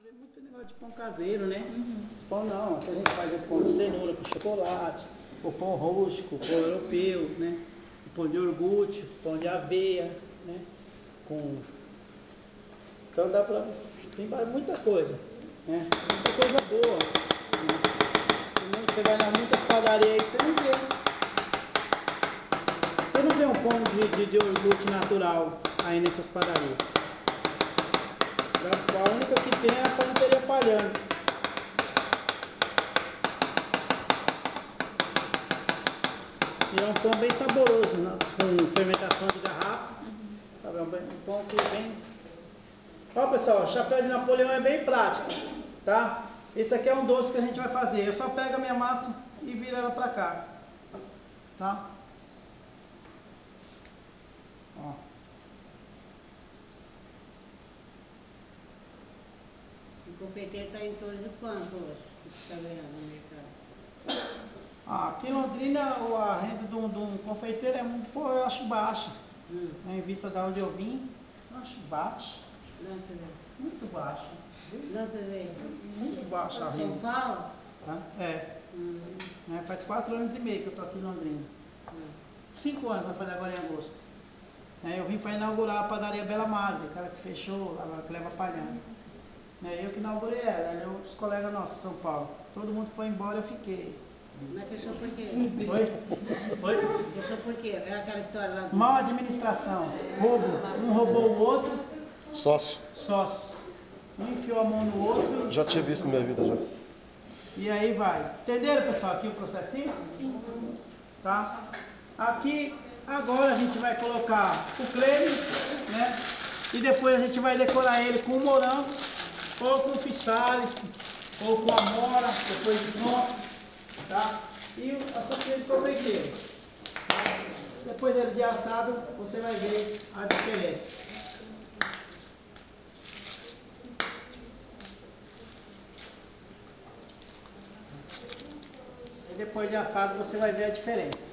fazer muito negócio de pão caseiro, né? Pão não, aqui a gente faz o pão de cenoura com chocolate, o pão rústico, o pão europeu, né? O pão de iogurte, o pão de aveia, né? Então dá pra... tem muita coisa, né? Muita coisa boa, né? Você vai na muita padaria aí, você não vê um pão de iogurte natural aí nessas padarias. A única que tem é a Panaderia Palhano. E é um pão bem saboroso, né? Com fermentação de garrafa. Sabe? Um pão que bem... Ó pessoal, o chapéu de Napoleão é bem prático, tá? Esse aqui é um doce que a gente vai fazer. Eu só pego a minha massa e viro ela pra cá, tá? Ó. O confeiteiro está em torno de quanto hoje que você está ganhando no mercado? Aqui em Londrina a renda de um confeiteiro é eu acho baixa. Em vista de onde eu vim, eu acho baixa. Não, você vê. Muito baixa. Não, você vê. Muito baixa a renda. São Paulo? Tá? Faz 4 anos e meio que eu estou aqui em Londrina. 5 anos, vai fazer agora em agosto. Eu vim para inaugurar a padaria Bela Madre, cara que fechou, ela que leva Palhano. Eu que inaugurei ela, os colegas nossos de São Paulo. Todo mundo foi embora, eu fiquei. Mas fechou por quê? Oi? Fechou por quê? É aquela história lá do... Mal administração, roubo. Um roubou o outro. Sócio. Um enfiou a mão no outro. Já tinha visto na minha vida já. E aí vai. Entenderam, pessoal, aqui o processinho? Sim. Tá? Aqui, agora a gente vai colocar o creme, né? E depois a gente vai decorar ele com morango, ou com fisales, ou com amora, depois de pronto, tá? E a sopinha de confeiteiro. Depois dele de assado, você vai ver a diferença. E depois de assado, você vai ver a diferença.